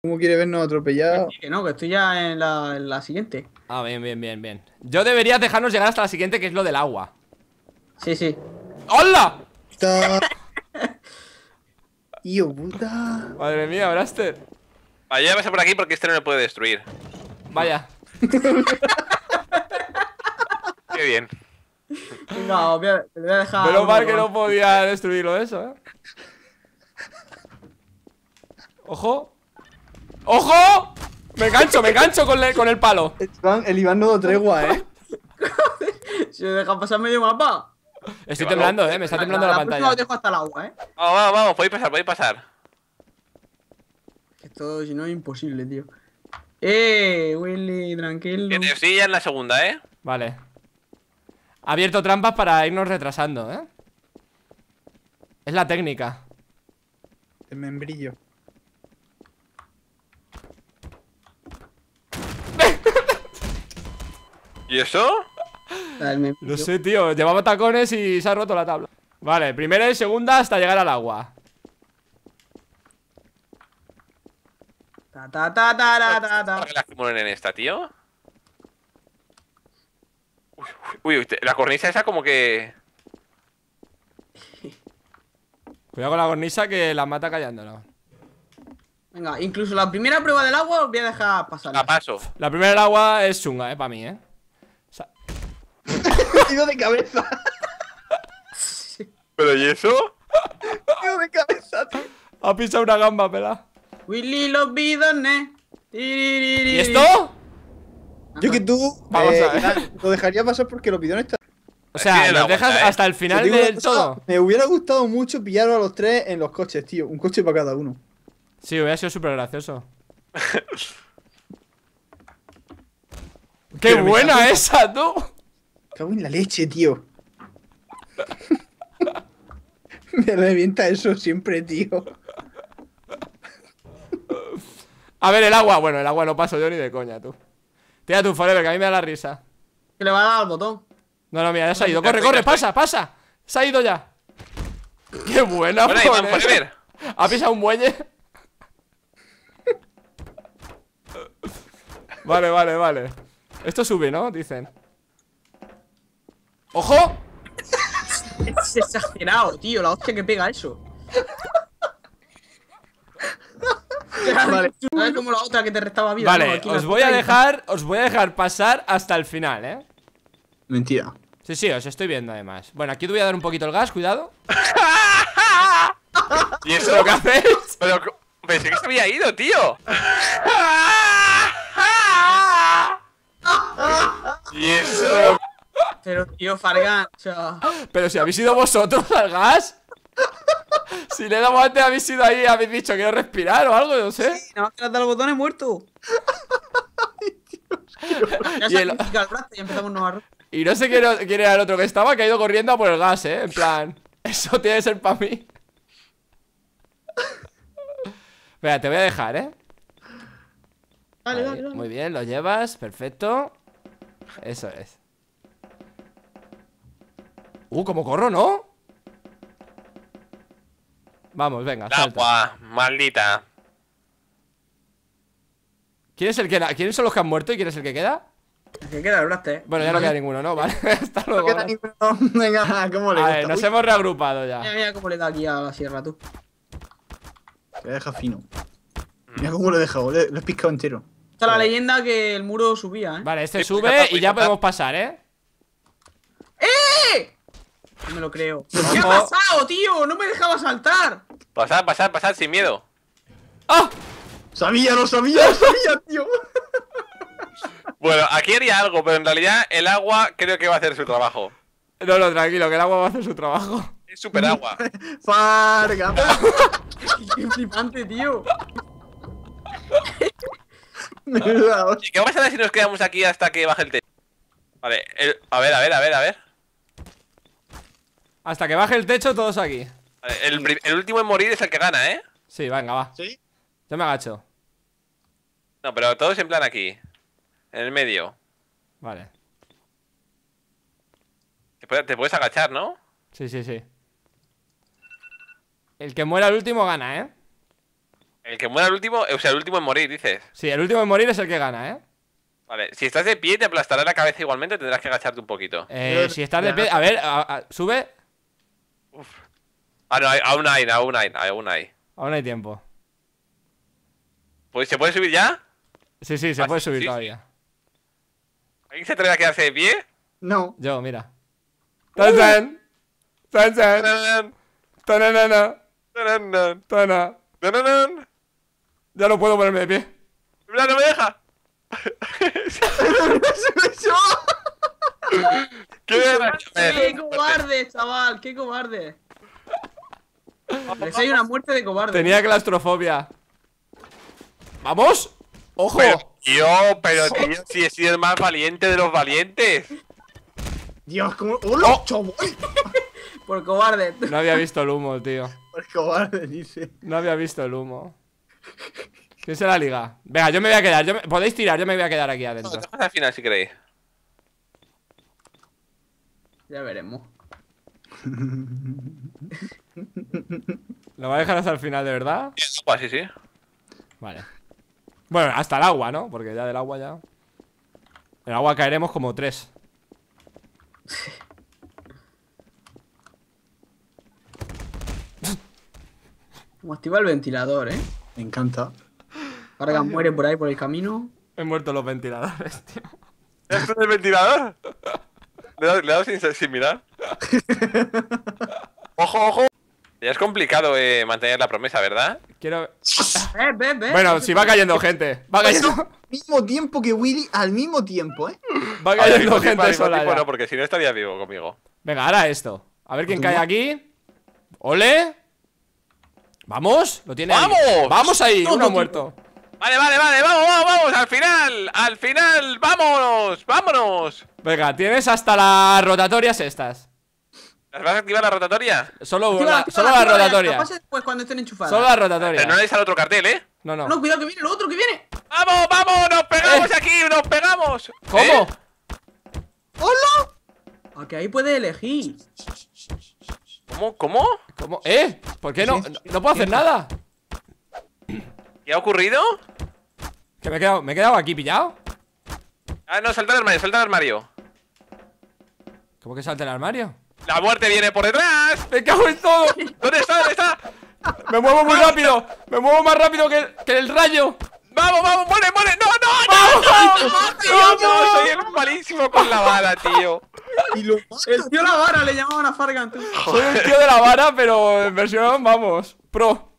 ¿Cómo quiere vernos atropellados? Que no, que estoy ya en la siguiente. Ah, bien, bien, bien, bien. Yo deberías dejarnos llegar hasta la siguiente, que es lo del agua. Sí, sí. ¡Hola! Está... Tío, puta. Madre mía, Braster. Vaya, pasa por aquí porque este no me puede destruir. Vaya. Qué bien. Venga, te voy a dejar. Menos uno mal que más. no podía destruirlo eso, Ojo. ¡Ojo! Me engancho con el palo. El Iván no da tregua, ¿eh? Si me dejan pasar medio mapa. Estoy temblando, me está temblando la próxima pantalla. os dejo hasta el agua, Vamos, vamos, vamos, podéis pasar, podéis pasar. Esto, si no, es imposible, tío. Willy, tranquilo. Que te estoy ya en la segunda, Vale. Ha abierto trampas para irnos retrasando, Es la técnica. El membrillo. ¿Y eso? No sé, tío, llevaba tacones y se ha roto la tabla. Vale, primera y segunda hasta llegar al agua. Ta ta ta ta ta ta ta. ¿Para que las que mueren en esta, tío? Uy, uy, la cornisa esa como que... Cuidado con la cornisa que la mata callándola. Venga, incluso la primera prueba del agua os voy a dejar pasar. A paso. La primera del agua es chunga, para mí, Tiro de cabeza. ¿Pero y eso? Tiro de cabeza, tío. Ha pisado una gamba, pela. Willy los bidones. ¿Y esto? Yo que tú Vamos a ver. Iván, lo dejaría pasar porque los bidones están... O sea, Tiene la nos dejas vuelta, hasta el final Te digo una del cosa, todo. Me hubiera gustado mucho pillaros a los tres en los coches, tío. Un coche para cada uno. Sí, hubiera sido súper gracioso. ¡Qué Pero me buena cago en- esa, tú! Cago en la leche, tío. Me revienta eso siempre, tío. A ver, el agua. Bueno, el agua no paso yo ni de coña, tú. Tira tu forever, que a mí me da la risa. Que le va a dar al botón. No, no, mira, ya se ha ido. Corre, corre, pasa, pasa. Se ha ido ya. ¡Qué buena, Bueno, Iván, Forever! Forever. Ha pisado un muelle. Vale, vale, vale. Esto sube, ¿no? Dicen. ¡Ojo! Es exagerado, tío. La hostia que pega eso. Vale. ¿Sabes como la otra que te restaba vida? Vale, No, aquí la os voy a otra dejar pasar hasta el final, Mentira. Sí, sí, os estoy viendo además. Bueno, aquí te voy a dar un poquito el gas, cuidado. ¿Y eso? ¿Pero qué hacéis? Pero pensé que se había ido, tío. ¿Y eso? Pero, tío, Fargan, o sea... Pero si habéis ido vosotros al gas. Si le he dado antes, habéis ido ahí, habéis dicho quiero respirar o algo, no sé. Nada más que le has dado el botón y muerto. Ya Y se el- el brazo y empezamos nueva. Y no sé quién era el otro que estaba, que ha ido corriendo a por el gas, En plan, eso tiene que ser para mí. Espera, te voy a dejar, Dale, Ahí, dale, dale. muy bien, lo llevas, perfecto. Eso es. Cómo corro, ¿no? Vamos, venga, El salta. agua, maldita. ¿Quiénes son los que han muerto y quién es el que queda? Que queda el brazo, Bueno, ya no queda ninguno, ¿no? Vale, hasta No luego. queda ninguno. Venga, ¿cómo le A gusta? ver, nos Uy, hemos reagrupado ya. Mira, mira cómo le da aquí a la sierra, tú. te deja fino. Mira cómo lo he dejado, lo he picado entero. Esta es la leyenda que el muro subía, Vale, este Sí, sube pues, y ya capaz. podemos pasar, No me lo creo. ¿Qué ha Ojo. pasado, tío? No me dejaba saltar. Pasad, pasad, pasad sin miedo. ¡Ah! Sabía, lo sabía, lo sabía, tío. Bueno, aquí haría algo, pero en realidad el agua creo que va a hacer su trabajo. No, no, tranquilo, que el agua va a hacer su trabajo. Es super agua. Farga. Qué flipante, tío. Menuda hostia. ¿Y qué pasará si nos quedamos aquí hasta que baje el techo? Vale, a ver, a ver, a ver, a ver. Hasta que baje el techo, todos aquí. Vale, el último en morir es el que gana, ¿eh? Sí, venga, va. ¿Sí? Yo me agacho. No, pero todos en plan aquí. En el medio. Vale. Te puedes agachar, ¿no? Sí, sí, sí. El que muera el último gana, El que muera el último, o sea, el último en morir, dices. Sí, el último en morir es el que gana, ¿eh? Vale, si estás de pie te aplastará la cabeza igualmente, tendrás que agacharte un poquito. Si estás de pie, a ver, sube. Uf. Ah, no, aún hay. Aún hay tiempo. Pues, ¿se puede subir ya? Sí, se puede subir sí. todavía. ¿Alguien se atreve a quedarse de pie? No. Yo, mira. ¡Tan! Tarán, ¡Tananana! tarán, ¡Tana! tarán. Ya no puedo ponerme de pie. Mira, no me deja. ¡Qué cobarde, chaval! ¡Qué cobarde! Les hay una muerte de cobarde. Tenía claustrofobia. ¡Vamos! ¡Ojo! Pero tío, si he sido el más valiente de los valientes. Dios, como. ¡Hola, chaval! Por cobarde. No había visto el humo, tío. Por cobarde, dice. No había visto el humo. ¿Quién se la liga? Venga, yo me voy a quedar. Podéis tirar, yo me voy a quedar aquí adentro. Dejad al final si queréis. Ya veremos. ¿Lo va a dejar hasta el final, de verdad? Sí, sí. Vale. Bueno, hasta el agua, ¿no? Porque ya del agua ya. El agua caeremos como 3. Como activa el ventilador, Me encanta. Fargan muere por ahí por el camino. He muerto los ventiladores, tío. ¿Es el ventilador? Le he dado sin mirar. ¡Ojo! Ya es complicado mantener la promesa, ¿verdad? Quiero... Ve. Bueno, si va cayendo gente. Va cayendo... Al mismo tiempo que Willy, al mismo tiempo, Va Al cayendo mismo gente tiempo, sola ya. no, porque si no estaría vivo conmigo. Venga, ahora esto. A ver quién cae aquí. ¡Ole! ¡Vamos! Lo tiene ahí. ¡Vamos! ¡Vamos ahí! Uno muerto. Vale, vamos, al final, vámonos. Venga, tienes hasta las rotatorias estas. ¿Las vas a activar la rotatoria? Solo Activa las rotatorias. Pasa después cuando estén enchufadas. Solo las Pero rotatorias. no le al otro cartel, ¿eh? No. No, cuidado que viene lo otro que viene. ¡Vamos! ¡Nos pegamos aquí! ¡Nos pegamos! ¿Cómo? Aquí ahí puedes elegir. ¿Cómo? ¿Cómo? ¿Por qué no? No puedo hacer nada. ¿Qué ha ocurrido? Que me he quedado aquí pillado. Ah, no, salta al armario. ¿Cómo que salta el armario? ¡La muerte viene por detrás! ¡Me cago en todo! ¿Dónde está? ¡Me muevo muy rápido! ¡Me muevo más rápido que el rayo! ¡Vamos! ¡Muere! ¡No! Soy el malísimo con la bala, tío. Y lo El tío la vara le llamaban a Fargan, tú. Soy el tío de la vara, pero en versión, vamos, pro.